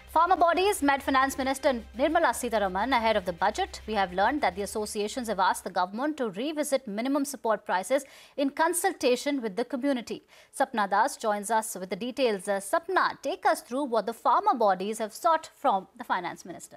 Farmer bodies met Finance Minister Nirmala Sitharaman ahead of the budget. We have learned that the associations have asked the government to revisit minimum support prices in consultation with the community. Sapna Das joins us with the details. Sapna, take us through what the farmer bodies have sought from the Finance Minister.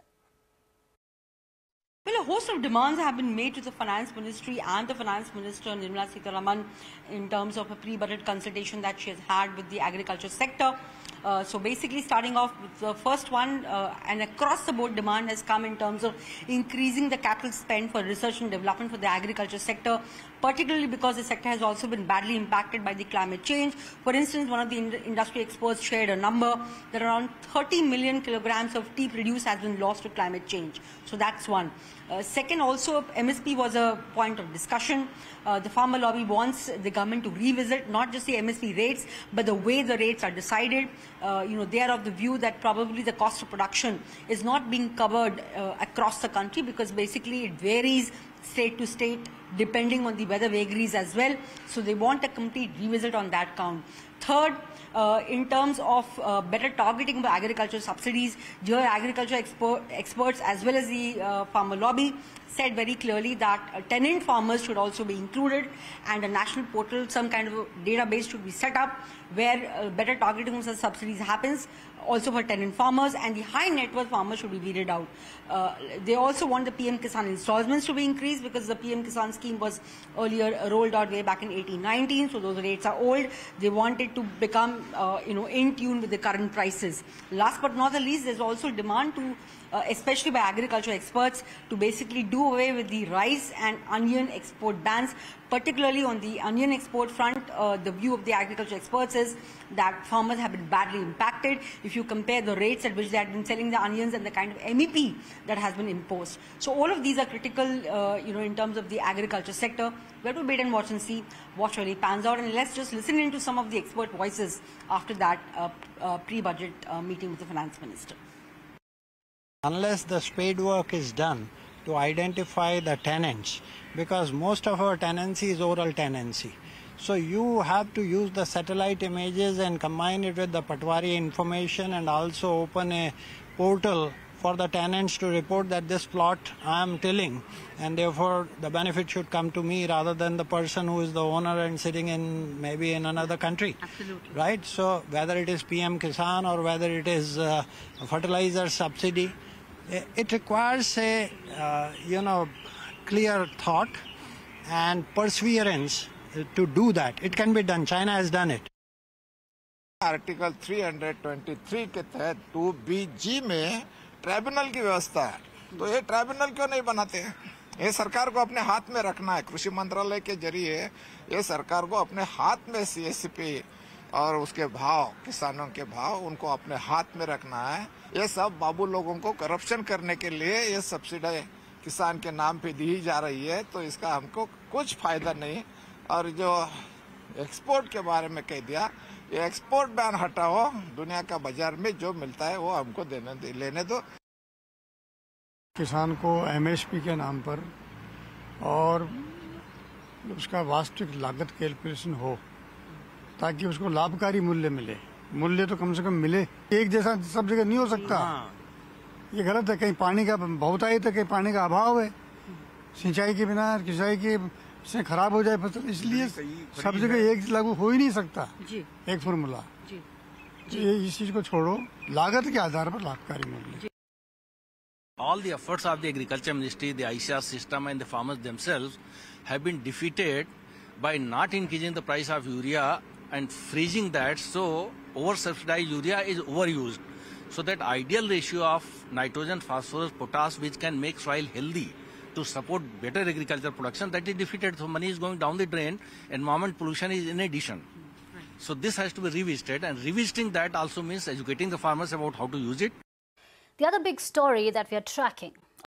Well, a host of demands have been made to the Finance Ministry and the Finance Minister Nirmala Sitharaman in terms of a pre-budget consultation that she has had with the agriculture sector. So basically starting off with the first one, an across-the-board demand has come in terms of increasing the capital spend for research and development for the agriculture sector, particularly because the sector has also been badly impacted by the climate change. For instance, one of the industry experts shared a number that around 30 million kilograms of tea produced has been lost to climate change. So that's one. Second, also MSP was a point of discussion. The farmer lobby wants the government to revisit not just the MSP rates, but the way the rates are decided. They are of the view that probably the cost of production is not being covered across the country, because basically it varies state to state depending on the weather vagaries as well. So they want a complete revisit on that count. Third, in terms of better targeting of agricultural subsidies, your agriculture experts as well as the farmer lobby said very clearly that tenant farmers should also be included, and a national portal, some kind of a database should be set up where better targeting of such subsidies happens also for tenant farmers, and the high net worth farmers should be weeded out. They also want the PM Kisan installments to be increased, because the PM Kisan scheme was earlier rolled out way back in 1819, so those rates are old. They want it to become in tune with the current prices. Last but not the least, there's also demand to especially by agriculture experts, to basically do away with the rice and onion export bans. Particularly on the onion export front, the view of the agriculture experts is that farmers have been badly impacted if you compare the rates at which they have been selling the onions and the kind of MEP that has been imposed. So all of these are critical, in terms of the agriculture sector. We have to wait and watch and see what really pans out, and let's just listen into some of the expert voices after that pre-budget meeting with the Finance Minister. Unless the spade work is done to identify the tenants, because most of our tenancy is oral tenancy. So you have to use the satellite images and combine it with the Patwari information, and also open a portal for the tenants to report that this plot I am tilling, and therefore the benefit should come to me rather than the person who is the owner and sitting in maybe in another country. Absolutely. Right? So whether it is PM Kisan or whether it is a fertilizer subsidy, it requires a clear thought and perseverance to do that. It can be done. China has done it. Article 323 के तहत 2BG में tribunal की व्यवस्था है, तो ये tribunal क्यों नहीं बनाते हैं? ये सरकार को अपने हाथ में रखना है। कृषि मंत्रालय के जरिए ये सरकार को अपने हाथ में CSP और उसके भाव, किसानों के भाव, उनको अपने हाथ में रखना है। ये सब बाबू लोगों को करप्शन करने के लिए ये सब्सिडी किसान के नाम पे दी जा रही है, तो इसका हमको कुछ फायदा नहीं। और जो एक्सपोर्ट के बारे में कह दिया, ये एक्सपोर्ट बैन हटाओ, दुनिया का बाजार में जो मिलता है वो हमको लेने दो। किसान को MSP के नाम पर और उसका वास्तविक लागत कैलकुलेशन हो, ताकि उसको लाभकारी मूल्य मिले। मूल्य तो कम से कम मिले, एक जैसा सब जगह नहीं हो सकता। ये गलत है। कहीं पानी का बहुत आई तो कहीं पानी का अभाव है, सिंचाई के बिना सिंचाई के से खराब हो जाए फसल, इसलिए सब जगह एक लागू हो ही नहीं सकता एक फॉर्मूला। ये इस चीज को छोड़ो, लागत के आधार पर लाभकारी मूल्य। All the efforts of the agriculture ministry, the ICAR system and the farmers themselves have been defeated by not increasing the price of urea and freezing that, so over-subsidized urea is overused. So that ideal ratio of nitrogen, phosphorus, potash, which can make soil healthy to support better agriculture production, that is defeated. So money is going down the drain, environment pollution is in addition. So this has to be revisited, and revisiting that also means educating the farmers about how to use it. The other big story that we are tracking